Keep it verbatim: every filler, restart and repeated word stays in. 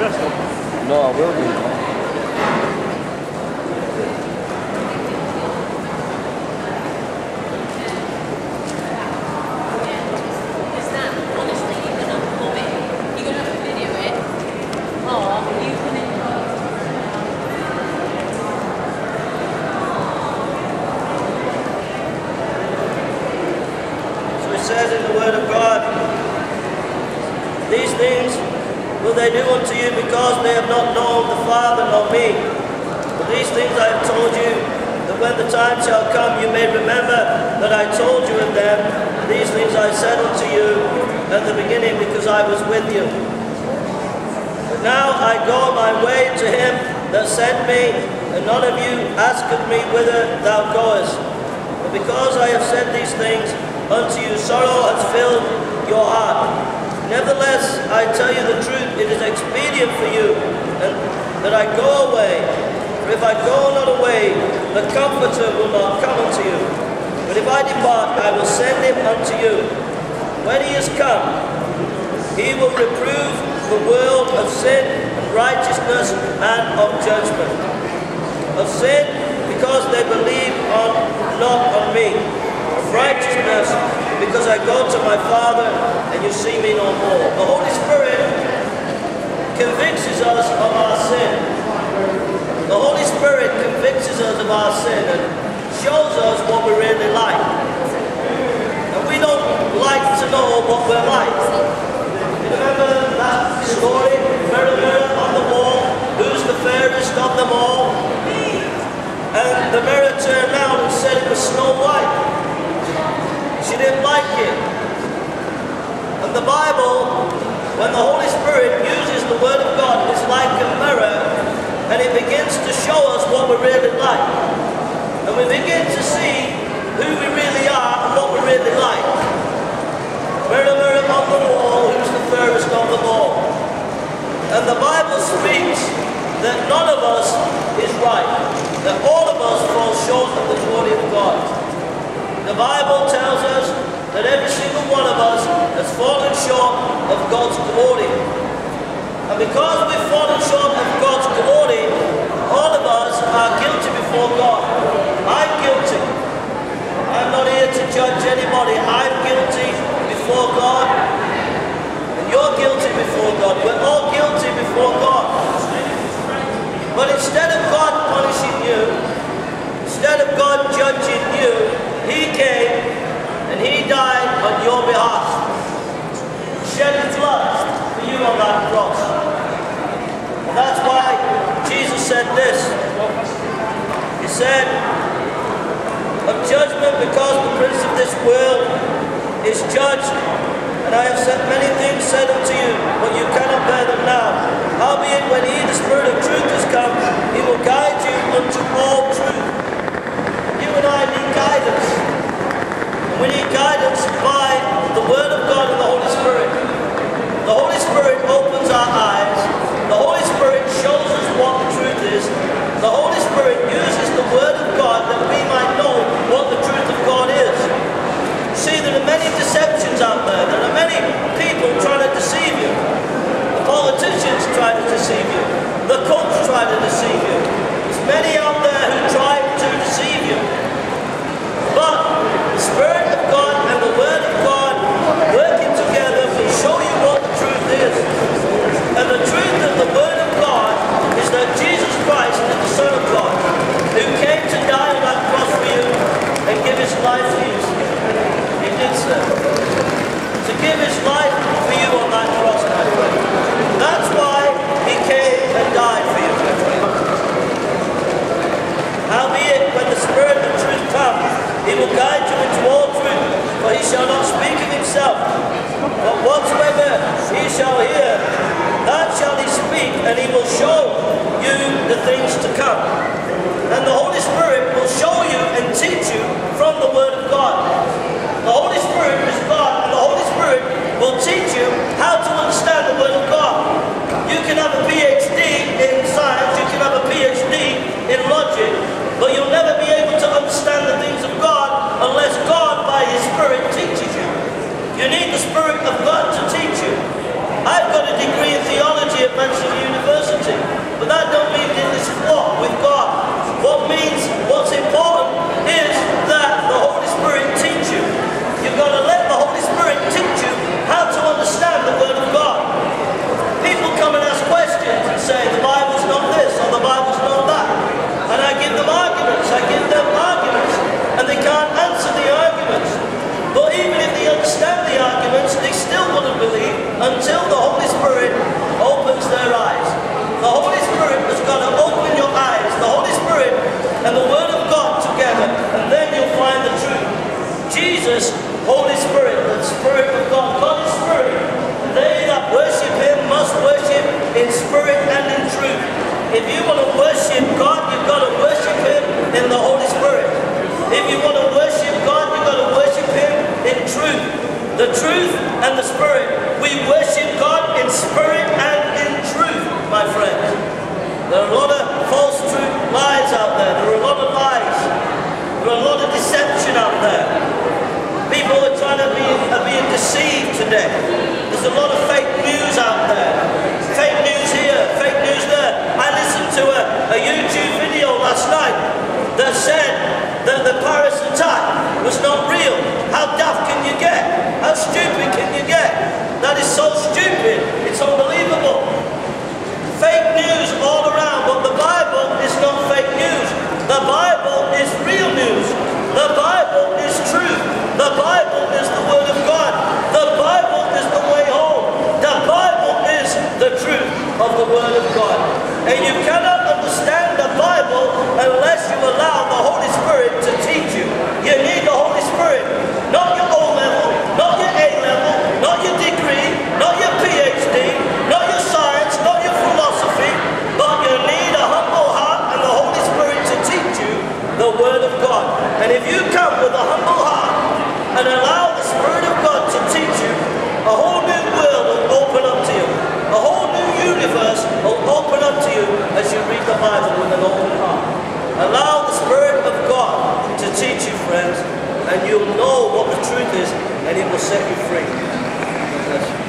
No, I will do. Says in the word of God, these things will they do unto you because they have not known the Father nor me. But these things I have told you, that when the time shall come you may remember that I told you of them. These things I said unto you at the beginning because I was with you. But now I go my way to him that sent me, and none of you asketh me whither thou goest. But because I have said these things unto you, sorrow has filled your heart. Nevertheless, I tell you the truth, it is expedient for you and that I go away. For if I go not away, the Comforter will not come unto you. But if I depart, I will send him unto you. When he is come, he will reprove the world of sin and righteousness and of judgment. Of sin, because they believe on not on me. Righteousness, because I go to my Father and you see me no more. The Holy Spirit convicts us of our sin. The Holy Spirit convicts us of our sin and shows us what we really like. And we don't like to know what we're like. You remember that story, mirror, mirror on the wall, who's the fairest of them all? And the mirror turned around and said it was Snow White. She didn't like it. And the Bible, when the Holy Spirit uses the Word of God, it's like a mirror, and it begins to show us what we really like. And we begin to see who we really are and what we really like. Mirror, mirror on the wall, who's the fairest of them all? And the Bible speaks that none of us is right, that all of us fall short of the glory of God. The Bible tells us that every single one of us has fallen short of God's glory. And because we've fallen short of God's glory, all of us are guilty before God. I'm guilty. I'm not here to judge anybody. I'm guilty before God. And you're guilty before God. We're all guilty before God. But instead of God punishing you, instead of God judging you, he came and he died on your behalf. Shed his blood for you on that cross. And that's why Jesus said this. He said, of judgment because the prince of this world is judged. And I have said many things said unto you, but you cannot bear them now. Howbeit when he, the Spirit of truth, is come, he will guide you unto all truth. You and I need guidance. And we need guidance by the Word of God and the Holy Spirit. The Holy Spirit opens our eyes. The Holy Spirit shows us what the truth is. The Holy Spirit uses the Word of God that we might know what the truth of God is. See, there are many deceptions out there. There are many people trying to deceive you. The politicians try to deceive you. The cults try to deceive you. There's many out there who try to deceive you. But the Spirit of God and the Word of God working together will show you what the truth is. And the truth of the Word of God is that Jesus Christ is the Son of God, who came to die on that cross for you and give his life for you. He did so. To give his life for you on that cross, my friend. That's why he came and died for you. Howbeit, when the Spirit of truth comes, he will guide you into all truth, for he shall not speak of himself, but whatsoever he shall hear, that shall he speak, and he will show you the things to come. And the Holy Spirit will show you and teach you from the Word of God. The Holy Spirit is God, and the Holy Spirit will teach you how to understand the Word of God. You can have a P H D in science, you can have a P H D in logic, but you'll never be able to understand the things of God unless God, by his Spirit, teaches you. You need the Spirit of God to teach you. I've got a degree in theology at financial university. But that don't mean in this walk with God. What means, what's important is that the Holy Spirit teach you. You've got to let the Holy Spirit teach you how to understand the Word of God. People come and ask questions and say, the Bible's not this or the Bible's not that. And I give them arguments, I give them arguments, and they can't answer the arguments. But even if they understand the arguments, they still wouldn't believe until the Holy Spirit opens their eyes. The Holy Spirit has got to open your eyes, the Holy Spirit and the Word of God together, and then you'll find the truth. Jesus, Holy Spirit, the Spirit of God, God is Spirit. They that worship Him must worship in spirit and in truth. If you want to worship God, you've got to worship Him in the Holy Spirit. If you want to worship God, you've got to worship Him in truth. The truth and the Spirit. We worship God in spirit and in truth, my friends. There are a lot of false truth lies out there. There are a lot of lies. There are a lot of deception out there. People are trying to be are being deceived today. There's a lot of fake news out there. Fake news here, fake news there. I listened to a, a YouTube video last night that said that the Paris attack was not real. How daft can you get? How stupid can you get? That is so stupid. It's unbelievable. Fake news all around, but the Bible is not fake news. The Bible is real news. The Bible is truth. The Bible is the Word of God. The Bible is the way home. The Bible is the truth of the Word of God. And you cannot understand the Bible unless you allow the Holy Spirit to teach you. You need the Holy Spirit. Not your O level, not your A level, not your degree, not your P H D, not your science, not your philosophy, but you need a humble heart and the Holy Spirit to teach you the Word of God. And if you come with a humble heart and allow the Spirit of God to teach you, a whole new world will open up to you. A whole new universe will open up to you as you read the Bible with an open heart. Allow the Spirit of God to teach you, friends, and you'll know what the truth is, and He will set you free. God bless you.